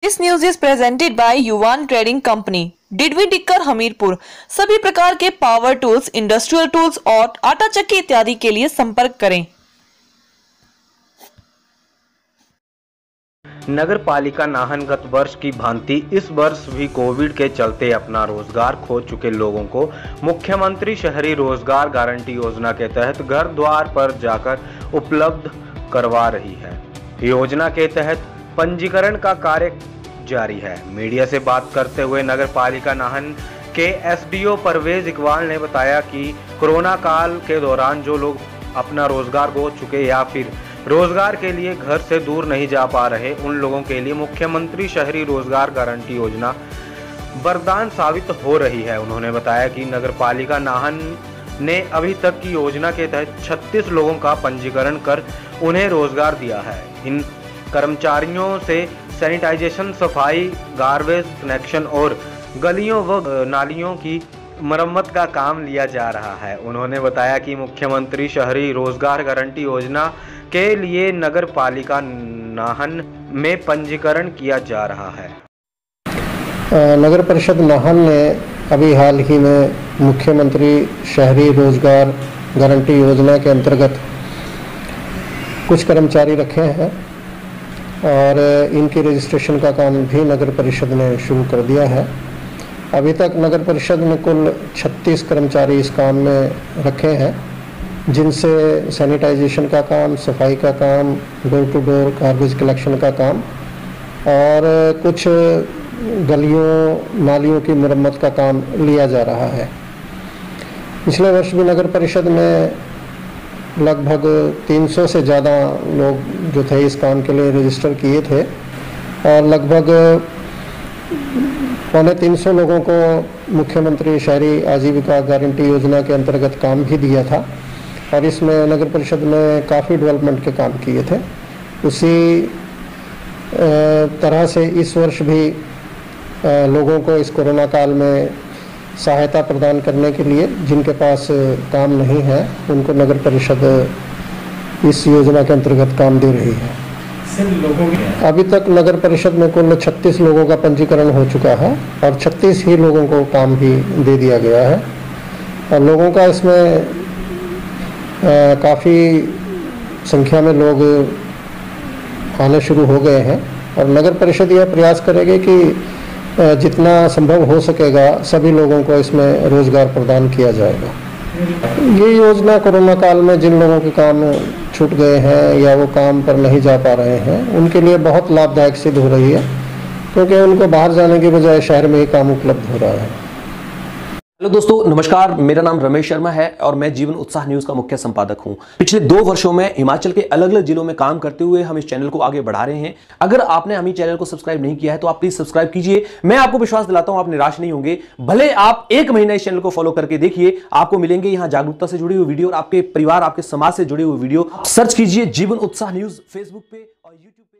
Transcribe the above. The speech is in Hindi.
This news is presented by Yuvan Trading Company, डिडवी डिक्कर हमीरपुर। सभी प्रकार के पावर टूल्स, इंडस्ट्रियल टूल्स और आटा चक्की इत्यादि के लिए संपर्क करें। नगर पालिका नाहन गत वर्ष की भांति इस वर्ष भी कोविड के चलते अपना रोजगार खो चुके लोगों को मुख्यमंत्री शहरी रोजगार गारंटी योजना के तहत घर द्वार पर जाकर उपलब्ध करवा रही है। योजना के तहत पंजीकरण का कार्य जारी है। मीडिया से बात करते हुए नगर पालिका नाहन के एसडीओ परवेज इकबाल ने बताया कि कोरोना काल के दौरान जो लोग अपना रोजगार खो चुके या फिर रोजगार के लिए घर से दूर नहीं जा पा रहे, उन लोगों के लिए मुख्यमंत्री शहरी रोजगार गारंटी योजना वरदान साबित हो रही है। उन्होंने बताया कि नगर पालिका नाहन ने अभी तक की योजना के तहत 36 लोगों का पंजीकरण कर उन्हें रोजगार दिया है। इन कर्मचारियों से सैनिटाइजेशन, सफाई, गार्बेज कनेक्शन और गलियों व नालियों की मरम्मत का काम लिया जा रहा है। उन्होंने बताया कि मुख्यमंत्री शहरी रोजगार गारंटी योजना के लिए नगर पालिका नाहन में पंजीकरण किया जा रहा है। नगर परिषद नाहन ने अभी हाल ही में मुख्यमंत्री शहरी रोजगार गारंटी योजना के अंतर्गत कुछ कर्मचारी रखे हैं और इनकी रजिस्ट्रेशन का काम भी नगर परिषद ने शुरू कर दिया है। अभी तक नगर परिषद ने कुल 36 कर्मचारी इस काम में रखे हैं, जिनसे सैनिटाइजेशन का काम, सफाई का काम, door to door garbage collection का काम और कुछ गलियों नालियों की मरम्मत का काम लिया जा रहा है। पिछले वर्ष भी नगर परिषद में लगभग 300 से ज़्यादा लोग जो थे इस काम के लिए रजिस्टर किए थे और लगभग 350 लोगों को मुख्यमंत्री शहरी आजीविका गारंटी योजना के अंतर्गत काम भी दिया था और इसमें नगर परिषद ने काफ़ी डेवलपमेंट के काम किए थे। उसी तरह से इस वर्ष भी लोगों को इस कोरोना काल में सहायता प्रदान करने के लिए जिनके पास काम नहीं है, उनको नगर परिषद इस योजना के अंतर्गत काम दे रही है। अभी तक नगर परिषद में कुल 36 लोगों का पंजीकरण हो चुका है और 36 ही लोगों को काम भी दे दिया गया है और लोगों का इसमें काफ़ी संख्या में लोग आने शुरू हो गए हैं और नगर परिषद यह प्रयास करेगी कि जितना संभव हो सकेगा सभी लोगों को इसमें रोजगार प्रदान किया जाएगा। ये योजना कोरोना काल में जिन लोगों के काम छूट गए हैं या वो काम पर नहीं जा पा रहे हैं, उनके लिए बहुत लाभदायक सिद्ध हो रही है, क्योंकि उनको बाहर जाने की बजाय शहर में ही काम उपलब्ध हो रहा है। हेलो दोस्तों, नमस्कार। मेरा नाम रमेश शर्मा है और मैं जीवन उत्साह न्यूज का मुख्य संपादक हूं। पिछले 2 वर्षों में हिमाचल के अलग अलग जिलों में काम करते हुए हम इस चैनल को आगे बढ़ा रहे हैं। अगर आपने हमें चैनल को सब्सक्राइब नहीं किया है तो आप प्लीज सब्सक्राइब कीजिए। मैं आपको विश्वास दिलाता हूं आप निराश नहीं होंगे। भले आप 1 महीना इस चैनल को फॉलो करके देखिए, आपको मिलेंगे यहाँ जागरूकता से जुड़ी हुई वीडियो और आपके परिवार, आपके समाज से जुड़ी हुई वीडियो। सर्च कीजिए जीवन उत्साह न्यूज फेसबुक पे और यूट्यूब पे।